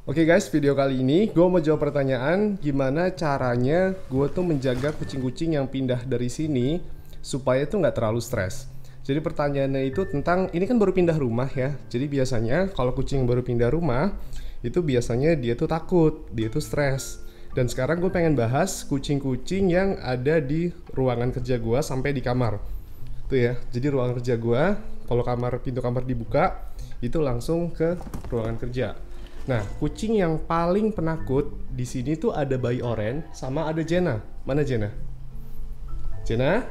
Oke guys, video kali ini gue mau jawab pertanyaan gimana caranya gue tuh menjaga kucing-kucing yang pindah dari sini supaya tuh nggak terlalu stres. Jadi pertanyaannya itu tentang, ini kan baru pindah rumah ya. Jadi biasanya kalau kucing baru pindah rumah, itu biasanya dia tuh takut, dia tuh stres. Dan sekarang gue pengen bahas kucing-kucing yang ada di ruangan kerja gue sampai di kamar. Tuh ya, jadi ruangan kerja gue, kalau pintu kamar dibuka, itu langsung ke ruangan kerja. Nah, kucing yang paling penakut di sini tuh ada bayi oren sama ada Jenna. Mana Jenna? Jenna?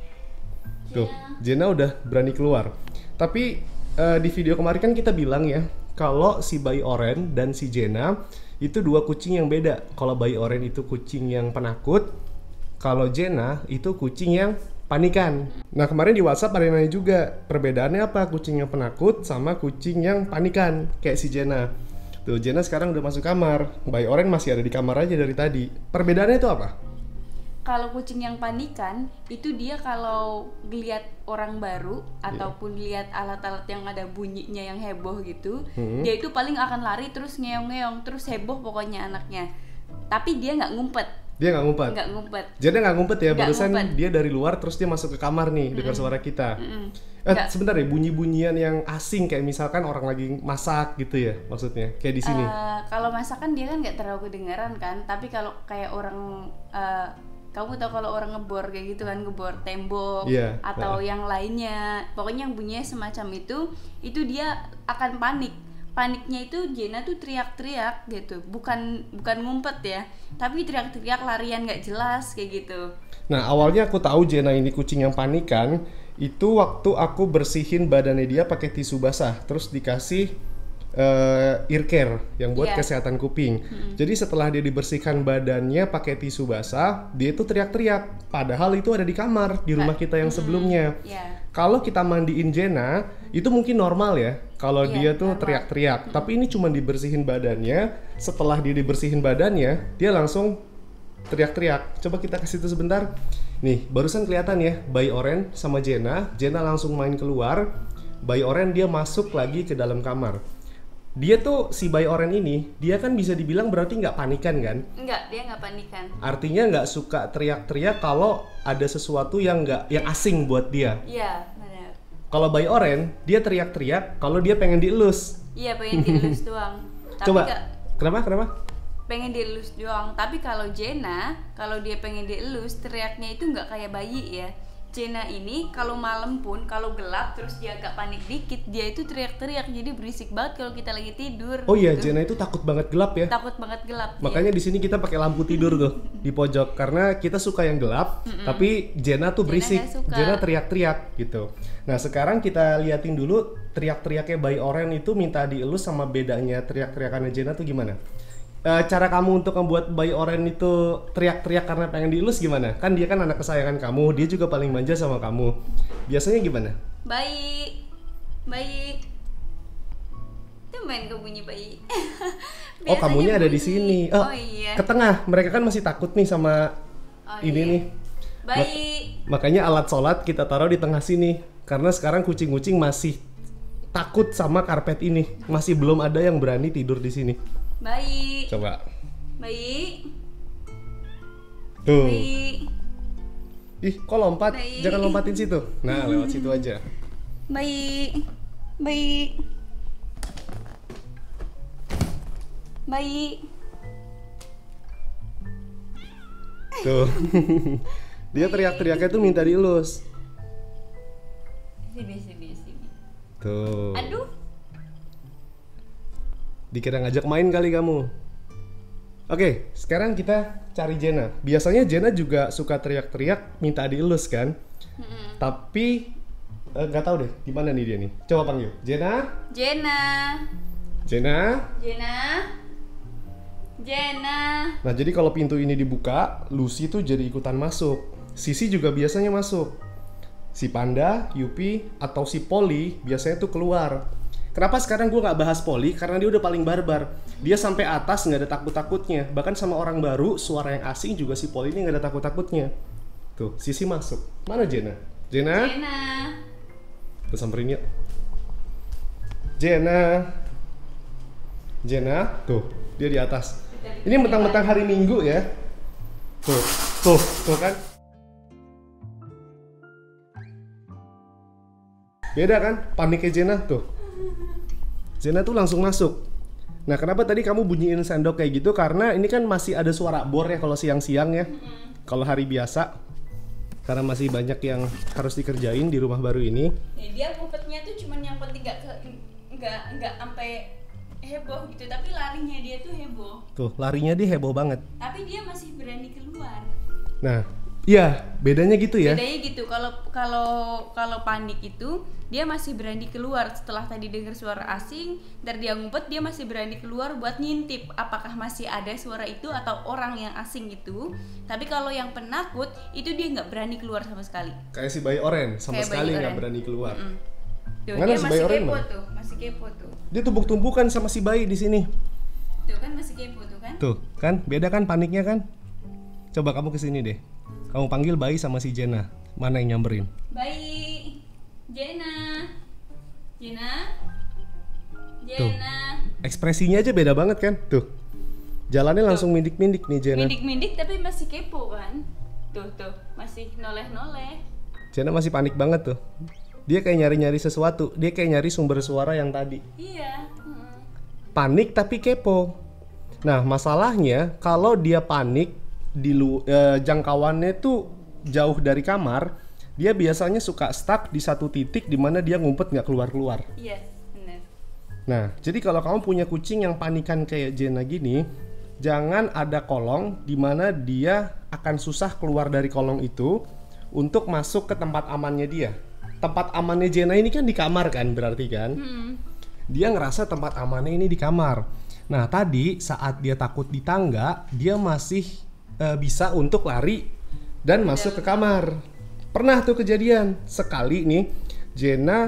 Tuh, Jenna udah berani keluar. Tapi di video kemarin kan kita bilang ya, kalau si bayi oren dan si Jenna itu dua kucing yang beda. Kalau bayi oren itu kucing yang penakut, kalau Jenna itu kucing yang panikan. Nah, kemarin di WhatsApp ada yang nanya juga, perbedaannya apa kucing yang penakut sama kucing yang panikan kayak si Jenna. Tuh, Jenna sekarang udah masuk kamar. Bayi Oren masih ada di kamar aja dari tadi. Perbedaannya itu apa? Kalau kucing yang panikan, itu dia kalau lihat orang baru ataupun lihat alat-alat yang ada bunyinya yang heboh gitu, dia itu paling akan lari terus ngeong-ngeong, terus heboh pokoknya anaknya. Tapi dia nggak ngumpet. Dia nggak ngumpet? Nggak ngumpet. Jenna nggak ngumpet ya? Nggak Barusan ngumpet. dia dari luar terus dia masuk ke kamar nih, dengar suara kita. Sebentar ya, bunyi-bunyian yang asing kayak misalkan orang lagi masak gitu ya maksudnya? Kayak di sini? Kalau masakan dia kan nggak terlalu kedengaran kan, tapi kalau kayak orang kamu tahu kalau orang ngebor kayak gitu kan, ngebor tembok atau yang lainnya, pokoknya yang bunyinya semacam itu dia akan panik. Paniknya itu Jenna tuh teriak-teriak gitu, bukan ngumpet ya, tapi teriak-teriak larian nggak jelas kayak gitu. Nah, awalnya aku tahu Jenna ini kucing yang panikan itu waktu aku bersihin badannya dia pakai tisu basah, terus dikasih ear care yang buat kesehatan kuping. Jadi setelah dia dibersihkan badannya pakai tisu basah, dia itu teriak-teriak. Padahal itu ada di kamar di rumah kita yang sebelumnya. Kalau kita mandiin Jenna, itu mungkin normal ya. Kalau dia tuh teriak-teriak. Tapi ini cuma dibersihin badannya. Setelah dia dibersihin badannya, dia langsung teriak-teriak. Coba kita kasih itu sebentar. Nih, barusan kelihatan ya, bayi oren sama Jenna. Jenna langsung main keluar. Bayi oren dia masuk lagi ke dalam kamar. Dia tuh, si bayi oren ini, dia kan bisa dibilang berarti nggak panikan kan? Enggak, dia nggak panikan. Artinya nggak suka teriak-teriak kalau ada sesuatu yang asing buat dia. Iya, benar. Kalau bayi oren, dia teriak-teriak kalau dia pengen dielus. Iya, pengen dielus doang. Tapi Coba, kenapa? Pengen dielus doang. Tapi kalau Jenna, kalau dia pengen dielus, teriaknya itu nggak kayak bayi ya. Jenna ini kalau malam pun, kalau gelap terus dia agak panik dikit, dia itu teriak-teriak, jadi berisik banget kalau kita lagi tidur. Oh iya, Jenna itu takut banget gelap ya. Takut banget gelap. Makanya di sini kita pakai lampu tidur tuh di pojok karena kita suka yang gelap, tapi Jenna tuh berisik. Jenna teriak-teriak gitu. Nah, sekarang kita liatin dulu teriak-teriaknya bayi oren itu minta dielus sama bedanya teriak-teriakannya Jenna tuh gimana? Cara kamu untuk membuat bayi oren itu teriak-teriak karena pengen dielus gimana? Kan dia kan anak kesayangan kamu, dia juga paling manja sama kamu. Biasanya gimana? Baik. Itu main ke bunyi bayi. Oh, kamunya ada di sini. Oh iya. Ke tengah. Mereka kan masih takut nih sama ini nih. Baik. Makanya alat sholat kita taruh di tengah sini. Karena sekarang kucing-kucing masih takut sama karpet ini. Masih belum ada yang berani tidur di sini. Baik. Coba. Baik. Tuh. Baik. Ih, kok lompat? Baik. Jangan lompatin situ. Nah, lewat situ aja. Baik. Tuh. Dia teriak-teriaknya tuh minta dielus. Sini. Tuh. Aduh. Dikira ngajak main kali kamu. Oke, sekarang kita cari Jenna. Biasanya Jenna juga suka teriak-teriak minta dielus kan? Tapi nggak tahu deh di mana nih dia nih. Coba panggil. Jenna. Nah, jadi kalau pintu ini dibuka, Lucy tuh jadi ikutan masuk. Sisi juga biasanya masuk. Si Panda, Yupi, atau si Polly biasanya tuh keluar. Kenapa sekarang gue nggak bahas Polly? Karena dia udah paling barbar. Dia sampai atas nggak ada takut-takutnya. Bahkan sama orang baru, suara yang asing juga si Polly ini nggak ada takut-takutnya. Tuh, Sisi masuk. Mana Jenna? Kita samperin yuk. Jenna. Jenna, tuh, dia di atas. Ini mentang-mentang hari Minggu ya. Tuh kan. Beda kan paniknya Jenna tuh. Jenna tuh langsung masuk. Nah, kenapa tadi kamu bunyiin sendok kayak gitu? Karena ini kan masih ada suara bor ya kalau siang-siang ya. Kalau hari biasa. Karena masih banyak yang harus dikerjain di rumah baru ini. Ya, dia ngumpetnya tuh cuman yang penting nggak sampai heboh gitu, tapi larinya dia tuh heboh. Tuh, larinya dia heboh banget. Tapi dia masih berani keluar. Nah, iya, bedanya gitu ya. Bedanya gitu. Kalau panik itu dia masih berani keluar setelah tadi dengar suara asing, dan dia ngumpet, dia masih berani keluar buat ngintip apakah masih ada suara itu atau orang yang asing itu. Tapi kalau yang penakut itu dia nggak berani keluar sama sekali. Kayak si bayi oren sama Kayak sekali nggak berani keluar. Tuh, dia masih kepo tuh, masih kepo tuh. Dia tumbuk-tumbukan sama si bayi di sini. Tuh kan masih kepo tuh kan? Tuh, kan beda kan paniknya kan? Coba kamu kesini deh. Kamu panggil bayi sama si Jenna. Mana yang nyamperin? Bayi, Jenna. Tuh, ekspresinya aja beda banget kan? Tuh, jalannya langsung mindik-mindik nih Jenna. Mindik-mindik tapi masih kepo kan? Tuh, masih noleh-noleh. Jenna masih panik banget tuh. Dia kayak nyari-nyari sesuatu. Dia kayak nyari sumber suara yang tadi. Iya. Panik tapi kepo. Nah, masalahnya kalau dia panik jangkauannya tuh jauh dari kamar, dia biasanya suka stuck di satu titik di mana dia ngumpet nggak keluar-keluar. Iya, benar. Nah, jadi kalau kamu punya kucing yang panikan kayak Jenna gini, jangan ada kolong di mana dia akan susah keluar dari kolong itu untuk masuk ke tempat amannya dia. Tempat amannya Jenna ini kan di kamar kan, berarti kan? Dia ngerasa tempat amannya ini di kamar. Nah, tadi saat dia takut di tangga, dia masih bisa untuk lari dan masuk ke kamar. Pernah tuh kejadian sekali nih, Jenna,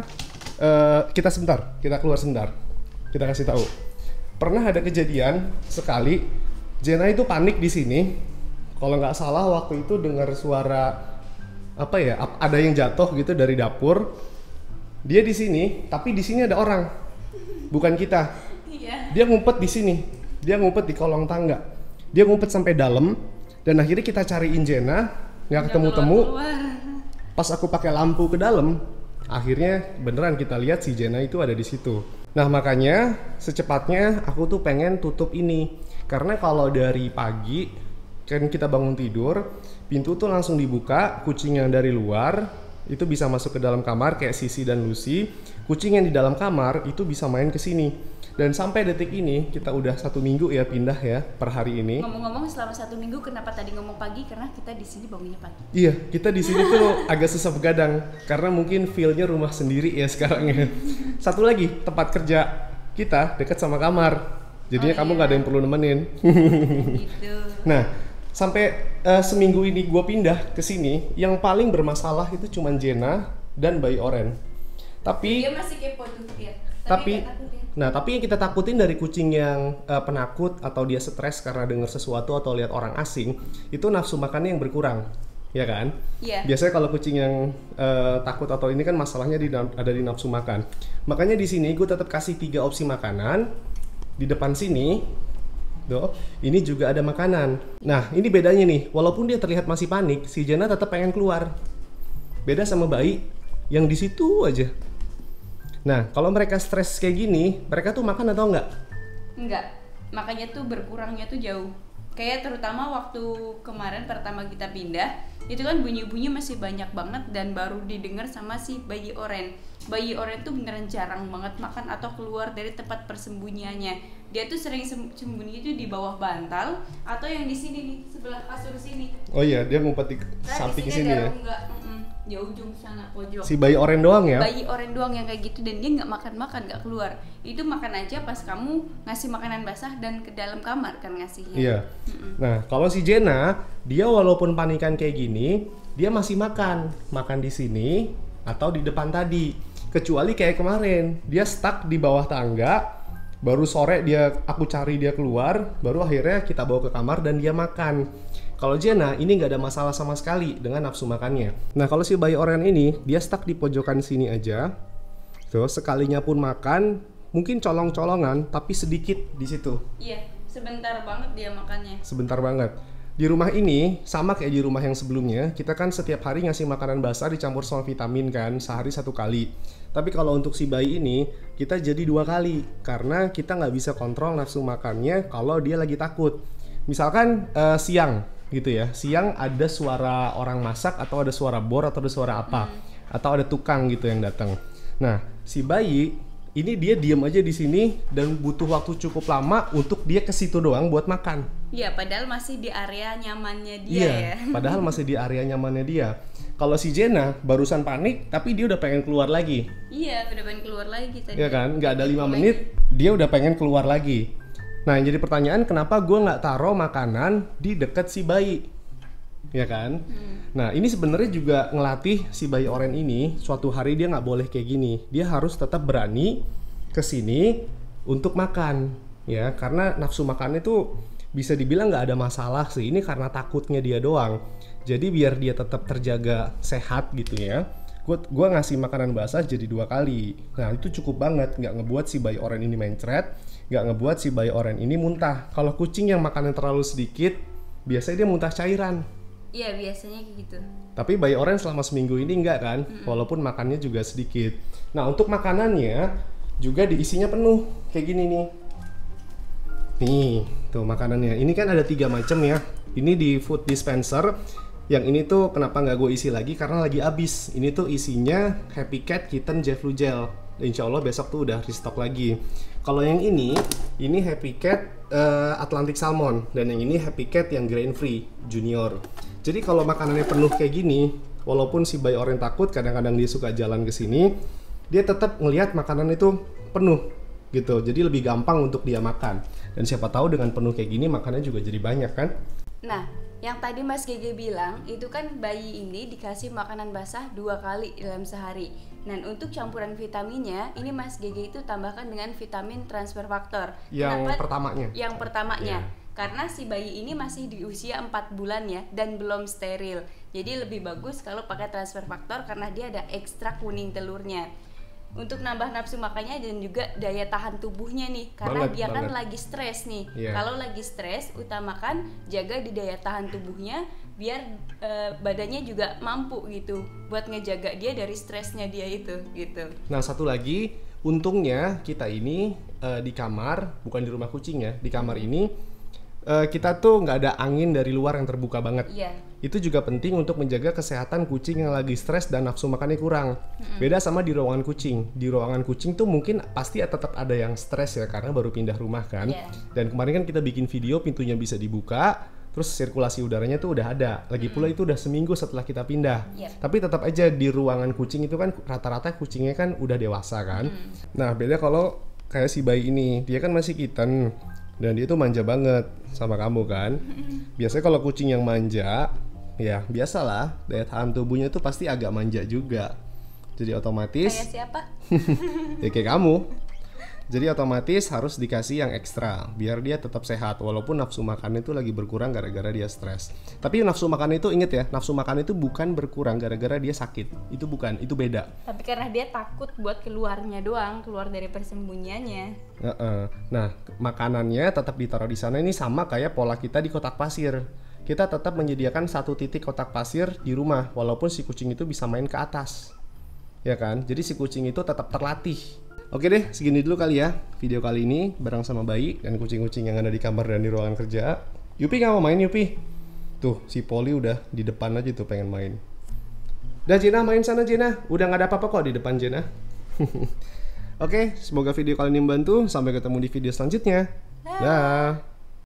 kita keluar sebentar, kita kasih tahu. Pernah ada kejadian sekali, Jenna itu panik di sini. Kalau nggak salah waktu itu dengar suara apa ya? Ada yang jatuh gitu dari dapur. Dia di sini, tapi di sini ada orang, bukan kita. Iya. Dia ngumpet di sini, dia ngumpet di kolong tangga. Dia ngumpet sampai dalam, dan akhirnya kita cariin Jenna, nggak ketemu-temu. Pas aku pakai lampu ke dalam, akhirnya beneran kita lihat si Jenna itu ada di situ. Nah, makanya secepatnya aku tuh pengen tutup ini, karena kalau dari pagi kan kita bangun tidur, pintu tuh langsung dibuka, kucing yang dari luar itu bisa masuk ke dalam kamar kayak Sisi dan Lucy. Kucing yang di dalam kamar itu bisa main ke sini. Dan sampai detik ini kita udah 1 minggu ya pindah ya per hari ini. Ngomong-ngomong selama 1 minggu, kenapa tadi ngomong pagi? Karena kita di sini bangunnya pagi. Iya, kita di sini tuh agak susah begadang karena mungkin feel-nya rumah sendiri ya sekarang ya. Satu lagi, tempat kerja kita dekat sama kamar. Jadinya kamu nggak ada yang perlu nemenin. Gitu. Nah, sampai seminggu ini gue pindah ke sini, yang paling bermasalah itu cuman Jenna dan bayi oren. Tapi dia masih kepo tuh dia. Tapi yang kita takutin dari kucing yang penakut atau dia stres karena dengar sesuatu atau lihat orang asing, itu nafsu makannya yang berkurang, ya kan? Iya. Biasanya kalau kucing yang takut atau ini kan masalahnya ada di nafsu makan. Makanya di sini gue tetap kasih 3 opsi makanan. Di depan sini, ini juga ada makanan. Nah, ini bedanya nih. Walaupun dia terlihat masih panik, si Jenna tetap pengen keluar. Beda sama bayi yang di situ aja. Nah, kalau mereka stres kayak gini, mereka tuh makan atau enggak? Enggak, makanya tuh berkurangnya tuh jauh. Kayak terutama waktu kemarin pertama kita pindah, itu kan bunyi-bunyi masih banyak banget dan baru didengar sama si bayi oren. Bayi oren tuh beneran jarang banget makan atau keluar dari tempat persembunyiannya. Dia tuh sering sembunyi itu di bawah bantal atau yang di sini nih, sebelah kasur sini. Oh iya, dia ngumpet di samping sini ya. Di ujung sana pojok. Si bayi oren doang ya? Bayi oren doang yang kayak gitu, dan dia nggak makan, nggak keluar. Itu makan aja pas kamu ngasih makanan basah dan ke dalam kamar kan ngasihnya. Iya. Nah, kalau si Jenna, dia walaupun panikan kayak gini, dia masih makan di sini atau di depan tadi. Kecuali kayak kemarin, dia stuck di bawah tangga. Baru sore aku cari dia keluar, baru akhirnya kita bawa ke kamar dan dia makan. Kalau Jenna ini nggak ada masalah sama sekali dengan nafsu makannya. Nah, kalau si bayi oren ini dia stuck di pojokan sini aja. Terus sekalinya pun makan, mungkin colong-colongan tapi sedikit di situ. Iya, sebentar banget dia makannya. Sebentar banget. Di rumah ini sama kayak di rumah yang sebelumnya, kita kan setiap hari ngasih makanan basah dicampur sama vitamin kan, sehari 1 kali. Tapi kalau untuk si bayi ini, kita jadi 2 kali karena kita nggak bisa kontrol nafsu makannya kalau dia lagi takut. Misalkan siang gitu ya, siang ada suara orang masak atau ada suara bor atau ada suara apa, atau ada tukang gitu yang datang. Nah, si bayi ini dia diam aja di sini dan butuh waktu cukup lama untuk dia ke situ doang buat makan. Iya, padahal masih di area nyamannya dia ya. Padahal masih di area nyamannya dia. Kalau si Jenna barusan panik, tapi dia udah pengen keluar lagi. Iya, udah pengen keluar lagi tadi. Iya kan, nggak ada 5 menit, dia udah pengen keluar lagi. Nah, yang jadi pertanyaan, kenapa gue nggak taruh makanan di dekat si bayi? Ya kan? Nah, ini sebenarnya juga ngelatih si bayi oren ini, suatu hari dia nggak boleh kayak gini. Dia harus tetap berani ke sini untuk makan, ya. Karena nafsu makan itu bisa dibilang nggak ada masalah sih. Ini karena takutnya dia doang. Jadi biar dia tetap terjaga sehat gitu ya. Gue ngasih makanan basah jadi 2 kali. Nah, itu cukup banget, nggak ngebuat si bayi oren ini mencret, nggak ngebuat si bayi oren ini muntah. Kalau kucing yang makannya terlalu sedikit, biasanya dia muntah cairan. Iya, biasanya kayak gitu. Tapi bayi oren selama seminggu ini enggak kan, walaupun makannya juga sedikit. Nah, untuk makanannya juga diisinya penuh, kayak gini nih. Nih, tuh makanannya. Ini kan ada 3 macam ya. Ini di food dispenser. Yang ini tuh kenapa nggak gue isi lagi, karena lagi habis. Ini tuh isinya Happy Cat Kitten Jefflu Gel. Insya Allah besok tuh udah restock lagi. Kalau yang ini Happy Cat Atlantic Salmon. Dan yang ini Happy Cat yang grain free Junior. Jadi kalau makanannya penuh kayak gini, walaupun si bayi oren takut, kadang-kadang dia suka jalan ke sini, dia tetap ngelihat makanan itu penuh gitu. Jadi lebih gampang untuk dia makan. Dan siapa tahu dengan penuh kayak gini makanannya juga jadi banyak kan? Nah, yang tadi Mas Gege bilang itu kan bayi ini dikasih makanan basah 2 kali dalam sehari. Dan untuk campuran vitaminnya, ini Mas Gege itu tambahkan dengan vitamin transfer faktor. Yang pertamanya. Yang pertamanya. Yeah. Karena si bayi ini masih di usia 4 bulan ya, dan belum steril. Jadi lebih bagus kalau pakai transfer faktor karena dia ada ekstrak kuning telurnya. Untuk nambah nafsu makannya dan juga daya tahan tubuhnya nih, karena dia kan lagi stres nih. Kalau lagi stres, utamakan jaga di daya tahan tubuhnya biar badannya juga mampu gitu buat ngejaga dia dari stresnya dia itu gitu. Nah, satu lagi, untungnya kita ini di kamar, bukan di rumah kucing ya, di kamar ini kita tuh nggak ada angin dari luar yang terbuka banget. Itu juga penting untuk menjaga kesehatan kucing yang lagi stres dan nafsu makannya kurang. Beda sama di ruangan kucing. Di ruangan kucing tuh mungkin pasti tetap ada yang stres ya, karena baru pindah rumah kan. Dan kemarin kan kita bikin video pintunya bisa dibuka, terus sirkulasi udaranya tuh udah ada. Lagi pula itu udah seminggu setelah kita pindah. Tapi tetap aja di ruangan kucing itu kan rata-rata kucingnya kan udah dewasa kan. Nah, beda kalau kayak si bayi ini, dia kan masih kitten. Dan dia tuh manja banget sama kamu kan. Biasanya kalau kucing yang manja, ya biasalah, daya tahan tubuhnya tuh pasti agak manja juga. Jadi otomatis kayak siapa? Ya kayak kamu. Jadi otomatis harus dikasih yang ekstra biar dia tetap sehat, walaupun nafsu makannya itu lagi berkurang gara-gara dia stres. Tapi nafsu makan itu, inget ya, nafsu makan itu bukan berkurang gara-gara dia sakit. Itu bukan, itu beda. Tapi karena dia takut buat keluarnya doang, keluar dari persembunyiannya. Nah, makanannya tetap ditaruh di sana. Ini sama kayak pola kita di kotak pasir. Kita tetap menyediakan 1 titik kotak pasir di rumah, walaupun si kucing itu bisa main ke atas. Ya kan? Jadi si kucing itu tetap terlatih. Oke deh, segini dulu kali ya video kali ini bareng sama bayi dan kucing-kucing yang ada di kamar dan di ruangan kerja. Yupi nggak mau main, Yupi? Tuh, si Polly udah di depan aja tuh pengen main. Dah, Jenna, main sana, Jenna. Udah nggak ada apa-apa kok di depan, Jenna. Oke, semoga video kali ini membantu. Sampai ketemu di video selanjutnya. Dah.